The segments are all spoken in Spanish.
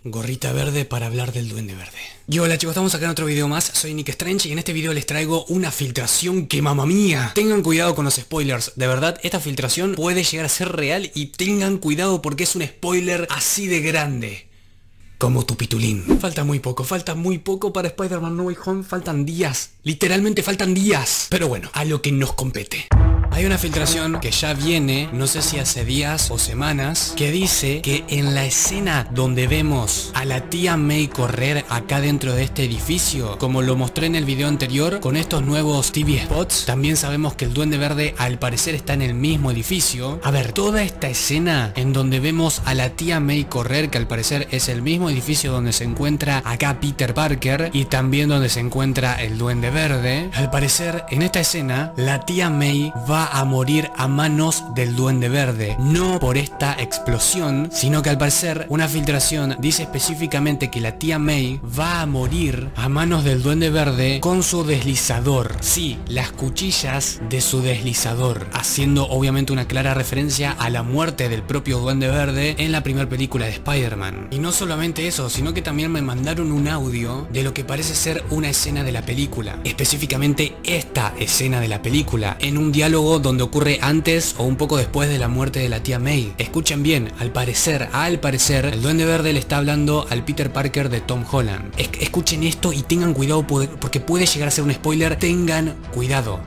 gorrita verde para hablar del Duende Verde. Y hola chicos, estamos acá en otro video más, soy Nick Strange y en este video les traigo una filtración que mamá mía. Tengan cuidado con los spoilers, de verdad esta filtración puede llegar a ser real y tengan cuidado porque es un spoiler así de grande. Como tu pitulín. Falta muy poco para Spider-Man No Way Home, faltan días, literalmente faltan días. Pero bueno, a lo que nos compete. Hay una filtración que ya viene, no sé si hace días o semanas, que dice que en la escena donde vemos a la tía May correr acá dentro de este edificio, como lo mostré en el video anterior, con estos nuevos TV spots, también sabemos que el Duende Verde al parecer está en el mismo edificio. A ver, toda esta escena en donde vemos a la tía May correr, que al parecer es el mismo edificio donde se encuentra acá Peter Parker y también donde se encuentra el Duende Verde, al parecer en esta escena la tía May va a morir a manos del Duende Verde, no por esta explosión, sino que al parecer una filtración dice específicamente que la tía May va a morir a manos del Duende Verde con su deslizador, sí, las cuchillas de su deslizador, haciendo obviamente una clara referencia a la muerte del propio Duende Verde en la primera película de Spider-Man. Y no solamente eso, sino que también me mandaron un audio de lo que parece ser una escena de la película, específicamente esta escena de la película, en un diálogo donde ocurre antes o un poco después de la muerte de la tía May. Escuchen bien, al parecer, el Duende Verde le está hablando al Peter Parker de Tom Holland. Escuchen esto y tengan cuidado porque puede llegar a ser un spoiler, tengan cuidado.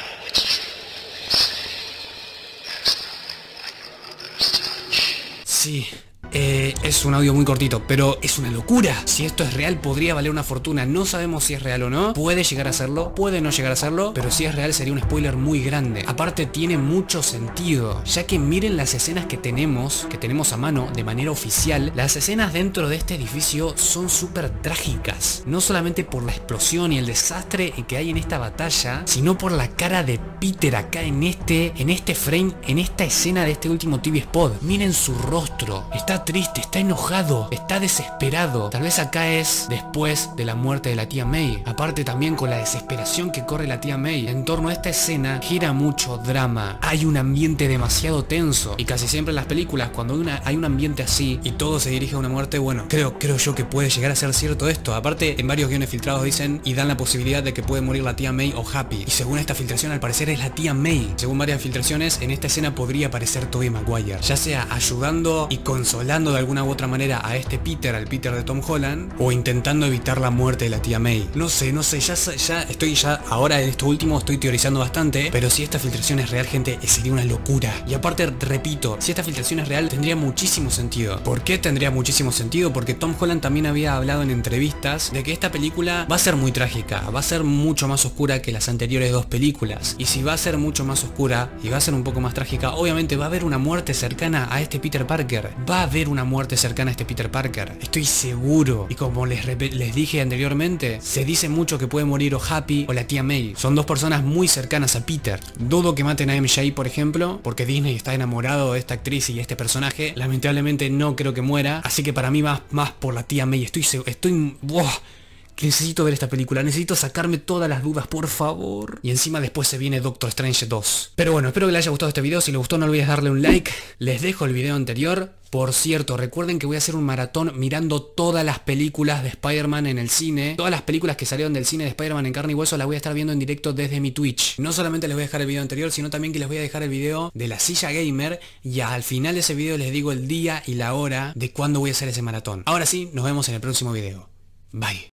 Sí. Es un audio muy cortito, pero es una locura. Si esto es real, podría valer una fortuna. No sabemos si es real o no. Puede llegar a serlo, puede no llegar a serlo, pero si es real sería un spoiler muy grande. Aparte tiene mucho sentido, ya que miren las escenas que tenemos a mano de manera oficial. Las escenas dentro de este edificio son súper trágicas. No solamente por la explosión y el desastre que hay en esta batalla, sino por la cara de Peter acá en este frame, en esta escena de este último TV spot. Miren su rostro. Está triste, está enojado, está desesperado. Tal vez acá es después de la muerte de la tía May. Aparte también con la desesperación que corre la tía May. En torno a esta escena gira mucho drama. Hay un ambiente demasiado tenso. Y casi siempre en las películas, cuando hay un ambiente así y todo se dirige a una muerte, bueno, creo yo que puede llegar a ser cierto esto. Aparte, en varios guiones filtrados dicen y dan la posibilidad de que puede morir la tía May o Happy. Y según esta filtración, al parecer es la tía May. Según varias filtraciones, en esta escena podría aparecer Tobey Maguire, ya sea ayudando y consolando de alguna u otra manera a este Peter, al Peter de Tom Holland, o intentando evitar la muerte de la tía May. No sé, ya ahora en esto último estoy teorizando bastante, pero si esta filtración es real, gente, sería una locura. Y aparte, repito, si esta filtración es real, tendría muchísimo sentido. ¿Por qué tendría muchísimo sentido? Porque Tom Holland también había hablado en entrevistas de que esta película va a ser muy trágica, va a ser mucho más oscura que las anteriores dos películas. Y si va a ser mucho más oscura y va a ser un poco más trágica, obviamente va a haber una muerte cercana a este Peter Parker. Va a haber una muerte cercana a este Peter Parker, estoy seguro. Y como les dije anteriormente, se dice mucho que puede morir o Happy o la tía May. Son dos personas muy cercanas a Peter. Dudo que maten a MJ, por ejemplo, porque Disney está enamorado de esta actriz y este personaje. Lamentablemente no creo que muera, así que para mí más por la tía May. Necesito ver esta película, necesito sacarme todas las dudas, por favor. Y encima después se viene Doctor Strange 2. Pero bueno, espero que les haya gustado este video. Si les gustó no olvides darle un like. Les dejo el video anterior. Por cierto, recuerden que voy a hacer un maratón mirando todas las películas de Spider-Man en el cine. Todas las películas que salieron del cine de Spider-Man en carne y hueso las voy a estar viendo en directo desde mi Twitch. No solamente les voy a dejar el video anterior, sino también que les voy a dejar el video de la silla gamer. Y al final de ese video les digo el día y la hora de cuándo voy a hacer ese maratón. Ahora sí, nos vemos en el próximo video. Bye.